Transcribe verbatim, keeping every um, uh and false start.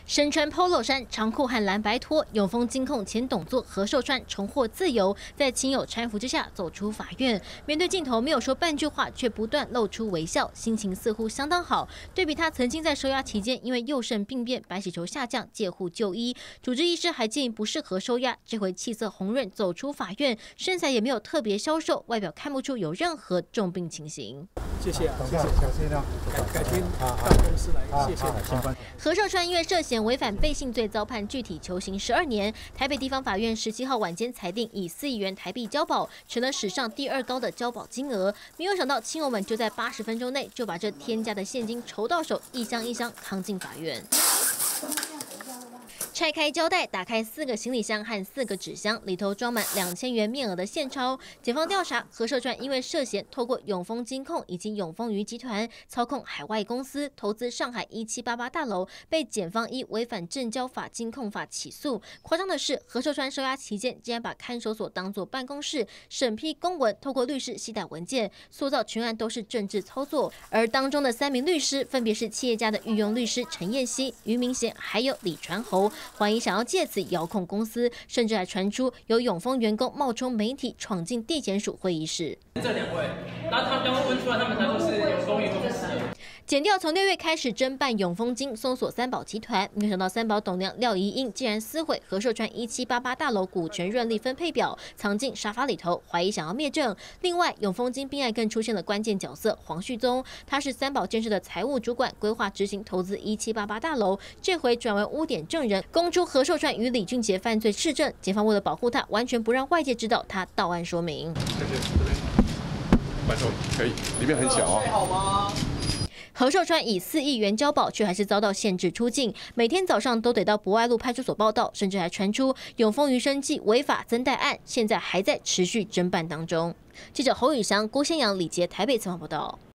身穿 polo 衫、长裤和蓝白拖，永丰金控前董座何寿川重获自由，在亲友搀扶之下走出法院。面对镜头，没有说半句话，却不断露出微笑，心情似乎相当好。对比他曾经在收押期间因为右肾病变、白血球下降介护就医，主治医师还建议不适合收押。这回气色红润，走出法院，身材也没有特别消瘦，外表看不出有任何重病情形。 谢谢啊，谢谢，小心啊，改改天到公司来，谢谢。 何寿川因为涉嫌违反背信罪遭判具体囚刑十二年。台北地方法院十七号晚间裁定以四亿元台币交保，成了史上第二高的交保金额。没有想到亲友们就在八十分钟内就把这天价的现金筹到手，一箱一箱扛进法院。拆开胶带，打开四个行李箱和四个纸箱，里头装满两千元面额的现钞。检方调查，何寿川因为涉嫌透过永丰金控以及永丰余集团操控海外公司投资上海一七八八大楼，被检方依违反证交法、金控法起诉。夸张的是，何寿川收押期间竟然把看守所当作办公室，审批公文，透过律师携带文件，塑造全案都是政治操作。而当中的三名律师，分别是企业家的御用律师陈彦希、俞明贤，还有李传侯。怀疑想要借此遥控公司，甚至还传出有永丰员工冒充媒体闯进地检署会议室。 这两位，然后他们刚问出来，他们当作是永丰员工的。 检调从六月开始侦办永丰金，搜索三宝集团，没想到三宝董娘廖怡英竟然撕毁何寿川一七八八大楼股权润利分配表，藏进沙发里头，怀疑想要灭证。另外，永丰金并案更出现了关键角色黄旭宗，他是三宝建设的财务主管，规划执行投资一七八八大楼，这回转为污点证人，供出何寿川与李俊杰犯罪事证。检方为了保护他，完全不让外界知道他到案说明。 谢谢，这边拜托，可以，里面很小啊。 好吗？ 何寿川以四亿元交保，却还是遭到限制出境，每天早上都得到博爱路派出所报到，甚至还传出永丰余生计违法增贷案，现在还在持续侦办当中。记者侯宇翔、郭先阳、李杰台北采访报道。